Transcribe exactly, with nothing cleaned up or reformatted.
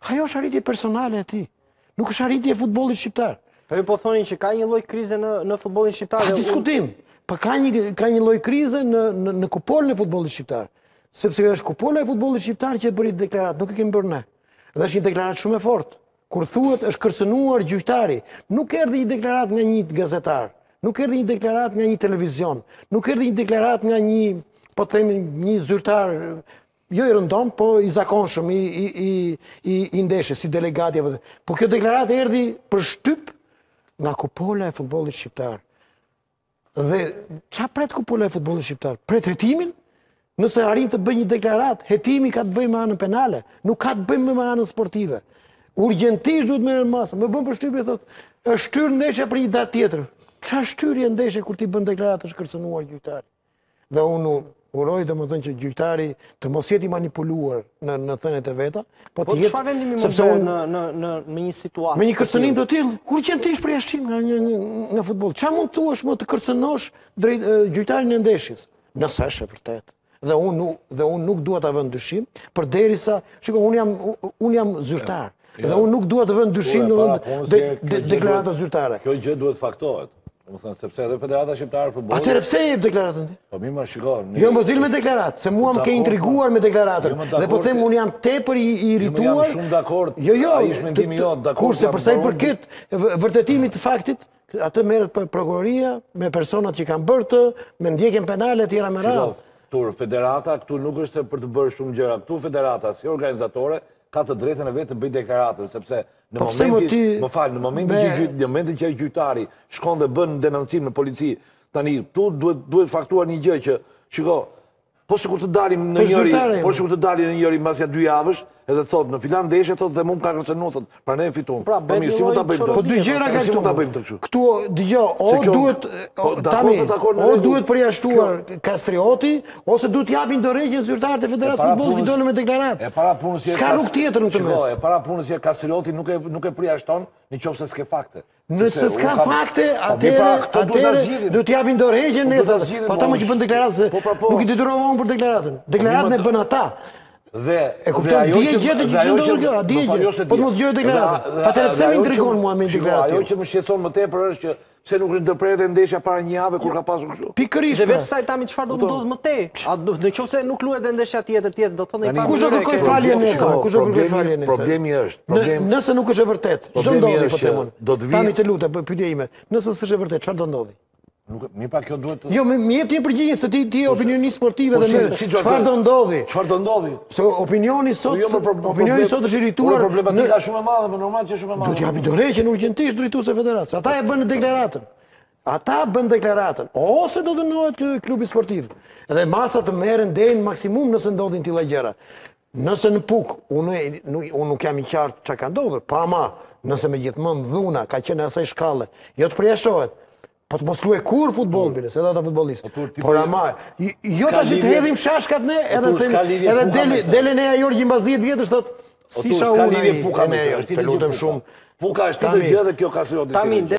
Ajo është arritje personale e tij. Nuk është arritje e futbollit shqiptar. Po ju po thoni që ka një lloj krize në në futbollin shqiptar. Pa diskutim. Po ka një ka një lloj krize në në, në kupolën e futbollit shqiptar. Sepse është kupola e futbollit shqiptar që e bëri deklaratë, nuk e kemi bërë ne. Dhe është një deklaratë shumë e fortë. Kur thuhet është kërcënuar gjyqtari, nuk erdhi një deklaratë nga një gazetar, nuk erdhi një deklaratë nga një televizion, nuk erdhi një deklaratë nga një, po themi, një zyrtar, jo i rëndom, po i zakonshëm, i, i, i, i, i ndeshjes, si delegati. Po kjo deklaratë erdhi për shtyp nga kupola e futbollit shqiptar. Dhe çfarë pret kupola e futbollit shqiptar? Pret hetimin? Nëse arrin të bëjë një deklaratë, hetimi ka të bëjë me anën penale, nuk ka të bëjë me anën sportive. Urgjentisht duhet merren masa. Më bën përshtypje thotë, është shtyr ndeshja për një datë tjetër. Çfarë shtyrje ndeshje kur ti bën deklaratë është kërcënuar gjyqtari? Dhe unë uroj domethënë që gjyqtari të mos jetë i manipuluar në në thënet e veta, po të jetë. Po çfarë vendimi mund të në në në me një situatë? Me një kërcënim të tillë, urgjentisht përjashtim nga një nga futbolli. Çfarë mund të thuash më të kërcënosh drejt gjyqtarin e ndeshjes? Nëse është e vërtetë. Dhe unë nuk, dhe unë nuk dua ta vënd dyshim, përderisa, shikoj, unë jam unë jam zyrtar. Dhe unë nuk dua të vënd dyshim në deklarata zyrtare. Kjo gjë duhet faktohet. Domethënë sepse edhe Federata Shqiptare e Futbollit. Atëherë pse e jep deklaratën ti? Po mirë, shiko. Jo më zil me deklaratë, se mua më ke intriguar me deklaratën. Dhe po them unë jam tepër i irrituar. Jam shumë dakord. Jo, jo. Ai është mendimi jot, dakord. Kurse për sa i përket vërtetimit të faktit, atë merret prokuroria me personat që kanë bërë të, me ndjekjen penale etj me radhë. Tur, Federata këtu nuk është për të bërë shumë gjëra. Këtu Federata si organizatore ka të drejtën e vetë të bëjë deklaratën, sepse në momentin, më fal, në momentin në momentin që gjyqtari shkon dhe bën denoncim në polici, tani tu duhet duhet faktuar një gjë që, shiko, po sikur të dalim në njëri, po sikur të dalim në njëri mbas ja dy javësh, edhe thot në filan ndeshje thot dhe mund ka kërcënuar thot, pra ne fituam. Pra, po mirë, si mund ta bëjmë? Po dy gjëra ka këtu. Këtu dëgjoj, o duhet tani, o duhet përjashtuar Kastrioti, ose duhet japin dorëheqjen zyrtarët e Federatës së Futbollit që dolën me deklaratë. E para punës që s'ka rrugë tjetër në këtë mes. E para punës që Kastrioti nuk e nuk e përjashton nëse s'ke fakte. Nëse s'ka fakte, atëherë atëherë duhet japin dorëheqjen nesër. Po ata më që bën deklaratë, nuk i detyrohen për deklaratën. Deklaratën e bën ata. Dhe e kupton di e gjetë që ç'ndodh kjo, di e gjetë. Po mos dëgjoj deklaratën. Atëherë pse më intrigon mua me deklaratë? Ajo që më shqetëson më tepër është që pse nuk është ndërprerë ndeshja para një jave kur ka pasur kështu. Pikërisht. Dhe vetë sa tani çfarë do të ndodhë më tej? A nëse nuk luhet ndeshja tjetër tjetër do të thonë fal. Kush do kërkoj falje nesër? Kush do kërkoj falje nesër? Problemi është, problemi. Nëse nuk është e vërtetë, ç'do ndodhi po temon? Tani të lutem, pyetja ime. Nëse s'është e vërtetë, çfarë do ndodhi? Nuk, mi pa kjo duhet të... Jo, më jep ti përgjigje se ti ti je opinionist sportive dhe merr. Çfarë do ndodhi? Çfarë do ndodhi? Se opinioni sot, opinioni sot është i rrituar. Problematika shumë e madhe, më normal që shumë e madhe. Do t'i japi dorëheqjen urgjentisht drejtues së federatës. Ata e bën deklaratën. Ata bën deklaratën, ose do dënohet klubi sportiv. Edhe masa të merren deri në maksimum nëse ndodhin tilla gjëra. Nëse në Puk, unë unë nuk jam i qartë çka ka ndodhur, pa ama, nëse megjithmonë dhuna ka qenë asaj shkalle, jo të përjashtohet. Po të mos luaj kur futboll biles, edhe ata futbollistë. Por ama, jo tash të hedhim shashkat ne, edhe edhe dele dele ne Jorgji mbas dhjetë vjetësh thotë si sa unë. Të lutem shumë. Puka është tjetër gjë dhe kjo Kastrioti.